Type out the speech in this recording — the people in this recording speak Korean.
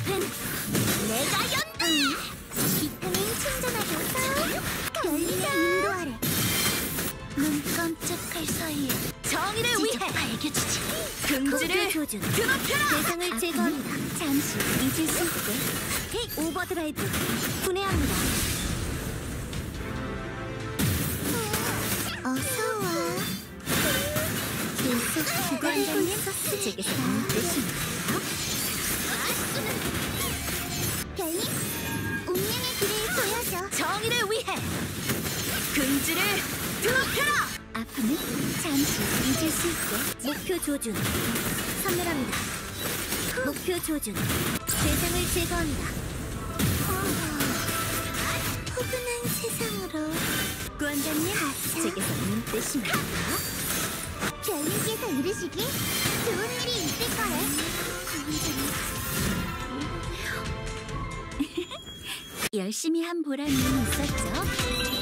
앞엔 내가 연다! 비타민 충전하겠어? 별님의 인도하래. 눈 깜짝할 사이에 정의를 위해 밝혀주지. 금지를 드높여라! 대상을 제거합니다. 잠시 잊을 수 있게 오버드라이브 분해합니다. 어서와. 계속 구간장님 제게서 뜻입니다. 별님, 운명의 길을 보여줘. 정의를 위해 금지를 드높여라! 아픔을 잠시 잊을 수 있게 목표 조준 선멸합니다. 목표 조준 대상을 제거합니다. 포근한 세상으로 구원장님 제게서 뜻입니다. 별님께서 이르시길 좋은 일이 있을 거예요. 열심히 한 보람이 있었죠.